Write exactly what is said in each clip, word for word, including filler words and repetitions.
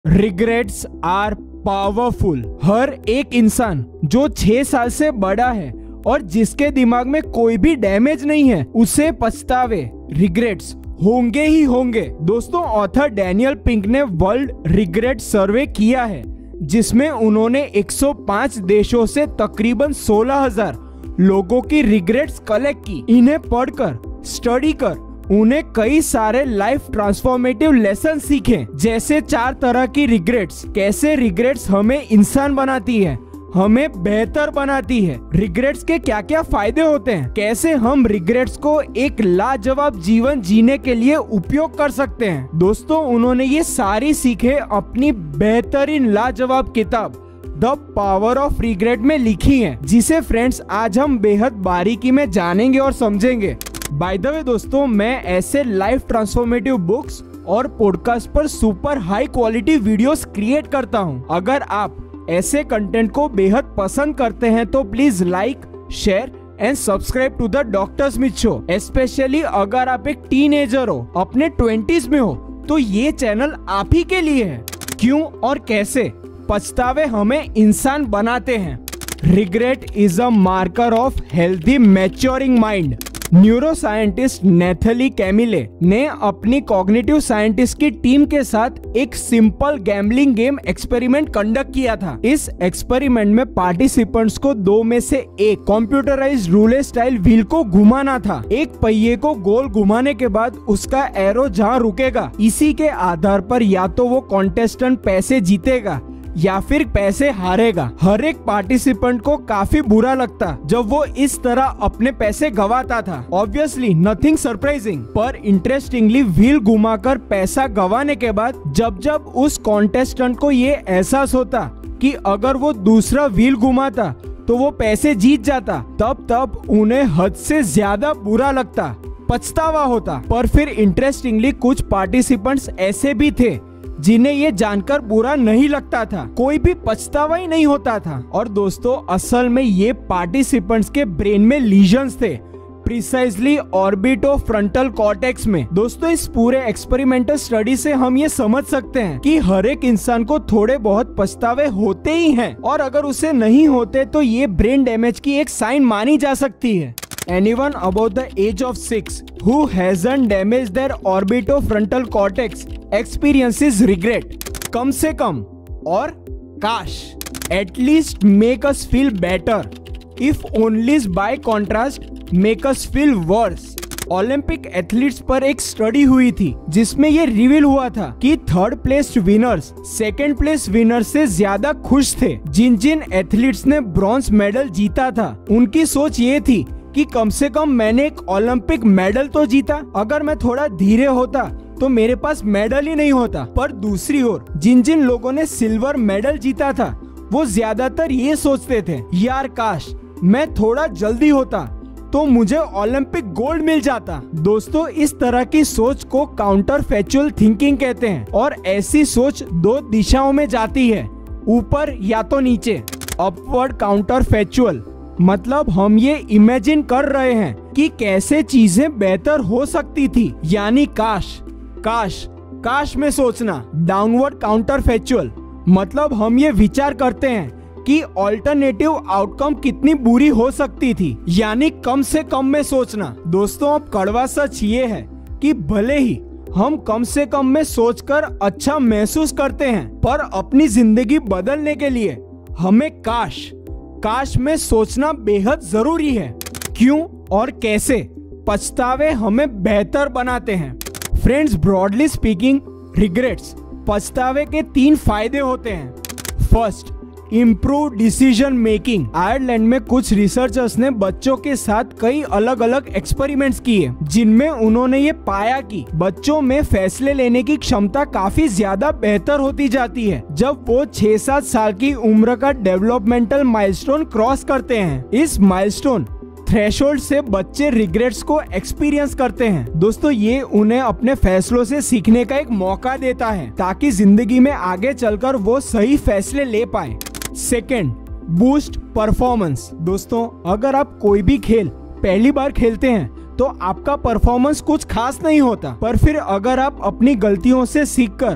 Regrets are powerful. हर एक इंसान जो छह साल से बड़ा है और जिसके दिमाग में कोई भी डैमेज नहीं है, उसे पछतावे रिग्रेट्स होंगे ही होंगे। दोस्तों, ऑथर डैनियल पिंक ने वर्ल्ड रिग्रेट सर्वे किया है, जिसमें उन्होंने एक सौ पाँच देशों से तकरीबन सोलह हज़ार लोगों की रिग्रेट्स कलेक्ट की। इन्हें पढ़कर, स्टडी कर उन्हें कई सारे लाइफ ट्रांसफॉर्मेटिव लेसन सीखे, जैसे चार तरह की रिग्रेट्स, कैसे रिग्रेट्स हमें इंसान बनाती है, हमें बेहतर बनाती है, रिग्रेट्स के क्या क्या फायदे होते हैं, कैसे हम रिग्रेट्स को एक लाजवाब जीवन जीने के लिए उपयोग कर सकते हैं। दोस्तों, उन्होंने ये सारी सीखे अपनी बेहतरीन लाजवाब किताब द पावर ऑफ रिग्रेट में लिखी हैं, जिसे फ्रेंड्स आज हम बेहद बारीकी में जानेंगे और समझेंगे। बाय द वे दोस्तों, मैं ऐसे लाइफ ट्रांसफॉर्मेटिव बुक्स और पॉडकास्ट पर super high quality videos create करता हूं। अगर आप ऐसे कंटेंट को बेहद पसंद करते हैं तो please like, share and subscribe to the doctor Smith show. Specially अगर आप एक टीनेजर हो, अपने ट्वेंटीज में हो, तो ये चैनल आप ही के लिए है। क्यों और कैसे पछतावे हमें इंसान बनाते हैं। Regret is a marker of healthy maturing mind. Neuroscientist Nathalie Camille ने अपनी कॉग्निटिव साइंटिस्ट की टीम के साथ एक simple gambling game experiment conduct किया था। इस एक्सपेरिमेंट में पार्टिसिपेंट्स को दो में से एक कंप्यूटराइज्ड रूले स्टाइल व्हील को घुमाना था। एक पहिए को गोल घुमाने के बाद उसका एरो जहां रुकेगा, इसी के आधार पर या तो वो कॉन्टेस्टेंट पैसे जीतेगा या फिर पैसे हारेगा। हर एक पार्टिसिपेंट को काफी बुरा लगता जब वो इस तरह अपने पैसे गवाता था। ऑब्वियसली नथिंग सरप्राइजिंग, पर इंटरेस्टिंगली व्हील घुमाकर पैसा गवाने के बाद जब जब उस कॉन्टेस्टेंट को ये एहसास होता कि अगर वो दूसरा व्हील घुमाता तो वो पैसे जीत जाता, तब तब उन्हें हद से ज्यादा बुरा लगता, पछतावा होता। पर फिर इंटरेस्टिंगली कुछ पार्टिसिपेंट्स ऐसे भी थे जिन्हें ये जानकर बुरा नहीं लगता था, कोई भी पछतावा ही नहीं होता था। और दोस्तों, असल में ये पार्टिसिपेंट्स के ब्रेन में लीजन्स थे, प्रिसाइजली ऑर्बिटोफ्रंटल कॉर्टेक्स में। दोस्तों, इस पूरे एक्सपेरिमेंटल स्टडी से हम ये समझ सकते हैं कि हर एक इंसान को थोड़े बहुत पछतावे होते ही हैं, और अगर उसे नहीं होते तो ये ब्रेन डैमेज की एक साइन मानी जा सकती है। Anyone above the age of six who hasn't damaged their orbitofrontal cortex experiences regret. कम से कम और काश, at least make us feel better. If only by contrast make us feel worse. Olympic athletes पर एक study हुई थी जिसमें ये reveal हुआ था कि third place winners second place winner से ज्यादा खुश थे। जिन जिन एथलीट्स ने ब्रॉन्ज मेडल जीता था, उनकी सोच ये थी कि कम से कम मैंने एक ओलंपिक मेडल तो जीता, अगर मैं थोड़ा धीरे होता तो मेरे पास मेडल ही नहीं होता। पर दूसरी ओर जिन जिन लोगों ने सिल्वर मेडल जीता था, वो ज्यादातर ये सोचते थे, यार काश मैं थोड़ा जल्दी होता तो मुझे ओलंपिक गोल्ड मिल जाता। दोस्तों, इस तरह की सोच को काउंटर फैक्चुअल थिंकिंग कहते हैं, और ऐसी सोच दो दिशाओं में जाती है, ऊपर या तो नीचे। अपवर्ड काउंटर फैक्चुअल मतलब हम ये इमेजिन कर रहे हैं कि कैसे चीजें बेहतर हो सकती थी, यानी काश काश काश में सोचना। डाउनवर्ड काउंटर फैक्चुअल मतलब हम ये विचार करते हैं कि ऑल्टरनेटिव आउटकम कितनी बुरी हो सकती थी, यानी कम से कम में सोचना। दोस्तों, अब कड़वा सच ये है कि भले ही हम कम से कम में सोचकर अच्छा महसूस करते हैं, पर अपनी जिंदगी बदलने के लिए हमें काश काश में सोचना बेहद जरूरी है। क्यों और कैसे पछतावे हमें बेहतर बनाते हैं। फ्रेंड्स, ब्रॉडली स्पीकिंग, रिग्रेट्स पछतावे के तीन फायदे होते हैं। First, improve decision making. Ireland में कुछ रिसर्चर्स ने बच्चों के साथ कई अलग अलग एक्सपेरिमेंट्स किए, जिनमें उन्होंने ये पाया कि बच्चों में फैसले लेने की क्षमता काफी ज्यादा बेहतर होती जाती है जब वो छह सात साल की उम्र का डेवलपमेंटल माइलस्टोन क्रॉस करते हैं। इस माइलस्टोन थ्रेशोल्ड से बच्चे रिग्रेट्स को एक्सपीरियंस करते हैं। दोस्तों, ये उन्हें अपने फैसलों से सीखने का एक मौका देता है, ताकि जिंदगी में आगे चलकर वो सही फैसले ले पाए। Second, boost performance. दोस्तों, अगर आप कोई भी खेल पहली बार खेलते हैं तो आपका परफॉर्मेंस कुछ खास नहीं होता, पर फिर अगर आप अपनी गलतियों से सीखकर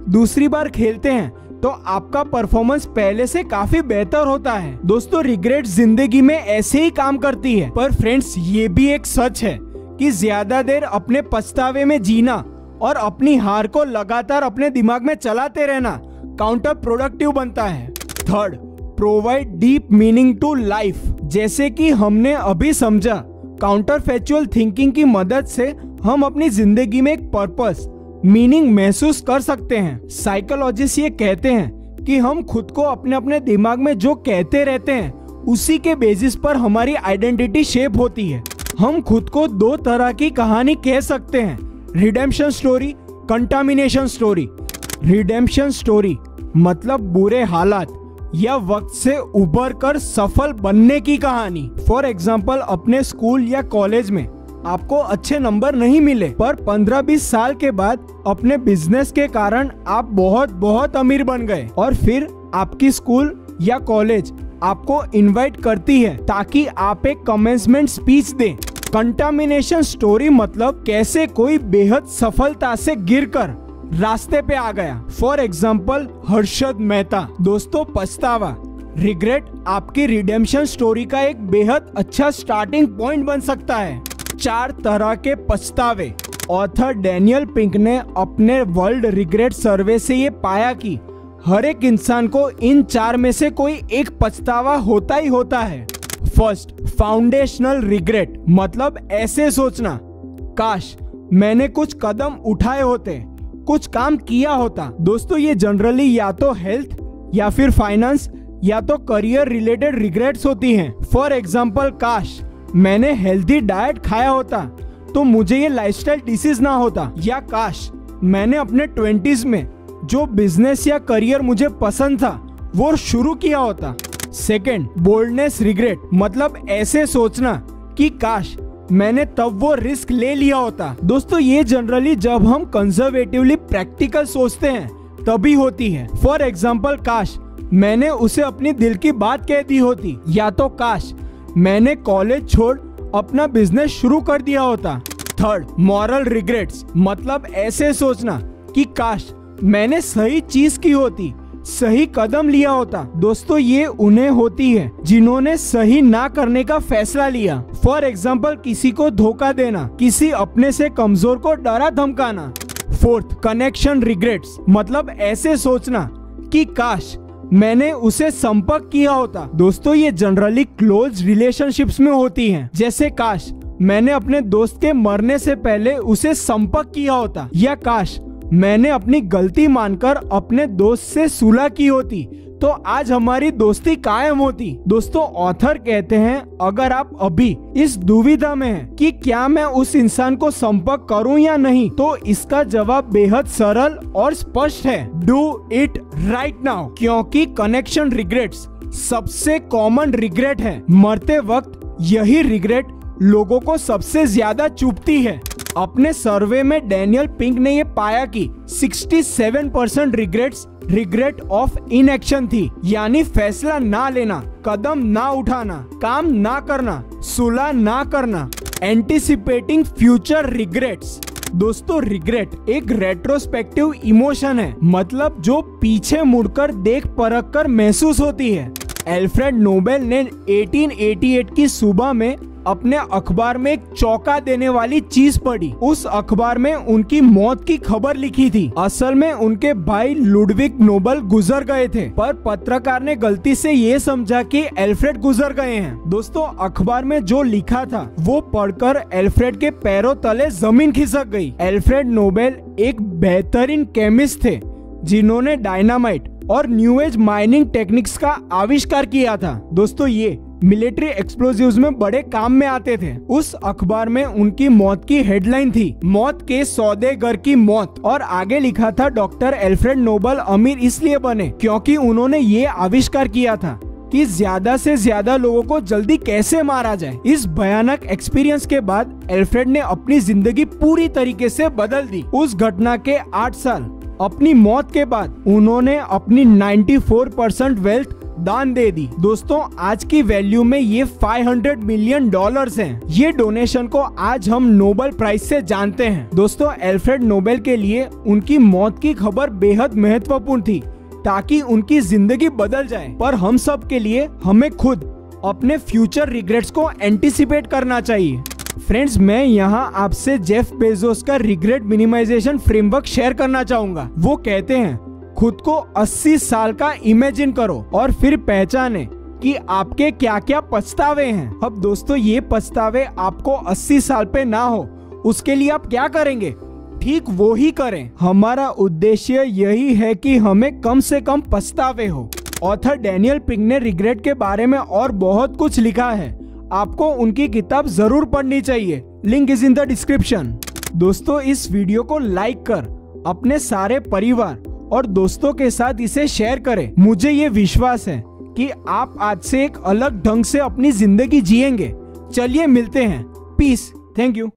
दूसरी बार खेलते हैं तो आपका परफॉर्मेंस पहले से काफी बेहतर होता है। दोस्तों, रिग्रेट जिंदगी में ऐसे ही काम करती है। पर फ्रेंड्स, ये भी एक सच है कि ज्यादा देर अपने पछतावे में जीना और अपनी हार को लगातार अपने दिमाग में चलाते रहना काउंटर प्रोडक्टिव बनता है। Third, provide deep meaning to life. जैसे कि हमने अभी समझा, काउंटर फैक्चुअल थिंकिंग की मदद से हम अपनी जिंदगी में एक पर्पस, मीनिंग महसूस कर सकते हैं। साइकोलॉजिस्ट ये कहते हैं कि हम खुद को अपने अपने दिमाग में जो कहते रहते हैं उसी के बेसिस पर हमारी आइडेंटिटी शेप होती है। हम खुद को दो तरह की कहानी कह सकते हैं, redemption story, contamination story. Redemption story मतलब बुरे हालात या वक्त से उबर कर सफल बनने की कहानी। फॉर एग्जाम्पल, अपने स्कूल या कॉलेज में आपको अच्छे नंबर नहीं मिले, पर पंद्रह बीस साल के बाद अपने बिजनेस के कारण आप बहुत बहुत अमीर बन गए और फिर आपकी स्कूल या कॉलेज आपको इनवाइट करती है ताकि आप एक कमेंसमेंट स्पीच दें। कंटामिनेशन स्टोरी मतलब कैसे कोई बेहद सफलता से गिरकर रास्ते पे आ गया। For example, Harshad Mehta. दोस्तों, पछतावा, रिग्रेट आपकी रिडेम्पशन स्टोरी का एक बेहद अच्छा स्टार्टिंग पॉइंट बन सकता है। चार तरह के पछतावे। ऑथर डैनियल पिंक ने अपने वर्ल्ड रिग्रेट सर्वे से ये पाया कि हर एक इंसान को इन चार में से कोई एक पछतावा होता ही होता है। फर्स्ट, फाउंडेशनल रिग्रेट मतलब ऐसे सोचना, काश मैंने कुछ कदम उठाए होते, कुछ काम किया होता। दोस्तों, ये जनरली या तो हेल्थ या फिर फाइनेंस या तो करियर रिलेटेड रिग्रेट्स होती हैं। फॉर एग्जाम्पल, काश मैंने हेल्दी डाइट खाया होता तो मुझे ये लाइफस्टाइल डिसीज ना होता, या काश मैंने अपने ट्वेंटीज में जो बिजनेस या करियर मुझे पसंद था वो शुरू किया होता। सेकेंड, बोल्डनेस रिग्रेट मतलब ऐसे सोचना कि काश मैंने तब वो रिस्क ले लिया होता। दोस्तों, ये जनरली जब हम कंजर्वेटिवली प्रैक्टिकल सोचते हैं तभी होती है। फॉर एग्जाम्पल, काश मैंने उसे अपनी दिल की बात कह दी होती, या तो काश मैंने कॉलेज छोड़ अपना बिजनेस शुरू कर दिया होता। थर्ड, मॉरल रिग्रेट्स मतलब ऐसे सोचना कि काश मैंने सही चीज की होती, सही कदम लिया होता। दोस्तों, ये उन्हें होती है जिन्होंने सही ना करने का फैसला लिया। फॉर एग्जाम्पल, किसी को धोखा देना, किसी अपने से कमजोर को डरा धमकाना। फोर्थ, कनेक्शन रिग्रेट्स मतलब ऐसे सोचना कि काश मैंने उसे संपर्क किया होता। दोस्तों, ये जनरली क्लोज रिलेशनशिप्स में होती हैं, जैसे काश मैंने अपने दोस्त के मरने से पहले उसे संपर्क किया होता, या काश मैंने अपनी गलती मानकर अपने दोस्त से सुलह की होती तो आज हमारी दोस्ती कायम होती। दोस्तों, ऑथर कहते हैं अगर आप अभी इस दुविधा में हैं कि क्या मैं उस इंसान को संपर्क करूं या नहीं, तो इसका जवाब बेहद सरल और स्पष्ट है, डू इट राइट नाउ। क्योंकि कनेक्शन रिग्रेट्स सबसे कॉमन रिग्रेट है। मरते वक्त यही रिग्रेट लोगों को सबसे ज्यादा चुभती है। अपने सर्वे में डैनियल पिंक ने ये पाया कि सड़सठ percent regrets regret of inaction थी, यानी फैसला ना लेना, कदम ना उठाना, काम ना करना, सुलह ना करना। Anticipating future regrets. दोस्तों, रिग्रेट एक रेट्रोस्पेक्टिव इमोशन है, मतलब जो पीछे मुड़कर देख परख कर महसूस होती है। एल्फ्रेड नोबेल ने अठारह सौ अट्ठासी की सुबह में अपने अखबार में एक चौंका देने वाली चीज पढ़ी। उस अखबार में उनकी मौत की खबर लिखी थी। असल में उनके भाई लुडविग नोबल गुजर गए थे, पर पत्रकार ने गलती से ये समझा कि एल्फ्रेड गुजर गए हैं। दोस्तों, अखबार में जो लिखा था वो पढ़कर एल्फ्रेड के पैरों तले जमीन खिसक गई। एल्फ्रेड नोबेल एक बेहतरीन केमिस्ट थे जिन्होंने डायनामाइट और न्यू एज माइनिंग टेक्निक्स का आविष्कार किया था। दोस्तों, ये मिलिट्री एक्सप्लोजिव्स में बड़े काम में आते थे। उस अखबार में उनकी मौत की हेडलाइन थी, मौत के सौदेगर की मौत, और आगे लिखा था डॉक्टर एल्फ्रेड नोबल अमीर इसलिए बने क्योंकि उन्होंने ये आविष्कार किया था कि ज्यादा से ज्यादा लोगों को जल्दी कैसे मारा जाए। इस भयानक एक्सपीरियंस के बाद एल्फ्रेड ने अपनी जिंदगी पूरी तरीके से बदल दी। उस घटना के आठ साल अपनी मौत के बाद उन्होंने अपनी चौरानवे परसेंट वेल्थ दान दे दी। दोस्तों आज की वैल्यू में ये पाँच सौ मिलियन डॉलर्स हैं। ये डोनेशन को आज हम नोबेल प्राइज से जानते हैं। दोस्तों एल्फ्रेड नोबेल के लिए उनकी मौत की खबर बेहद महत्वपूर्ण थी ताकि उनकी जिंदगी बदल जाए, पर हम सब के लिए हमें खुद अपने फ्यूचर रिग्रेट्स को एंटिसिपेट करना चाहिए। फ्रेंड्स मैं यहाँ आपसे जेफ बेजोस का रिग्रेट मिनिमाइजेशन फ्रेमवर्क शेयर करना चाहूंगा। वो कहते हैं खुद को अस्सी साल का इमेजिन करो और फिर पहचाने कि आपके क्या क्या पछतावे हैं। अब दोस्तों ये पछतावे आपको अस्सी साल पे ना हो उसके लिए आप क्या करेंगे? ठीक वो ही करें। हमारा उद्देश्य यही है कि हमें कम से कम पछतावे हो। ऑथर डैनियल पिंक ने रिग्रेट के बारे में और बहुत कुछ लिखा है, आपको उनकी किताब जरूर पढ़नी चाहिए। Link is in the description. दोस्तों इस वीडियो को लाइक कर अपने सारे परिवार और दोस्तों के साथ इसे शेयर करें। मुझे ये विश्वास है कि आप आज से एक अलग ढंग से अपनी जिंदगी जिएंगे। चलिए मिलते हैं। पीस। Thank you.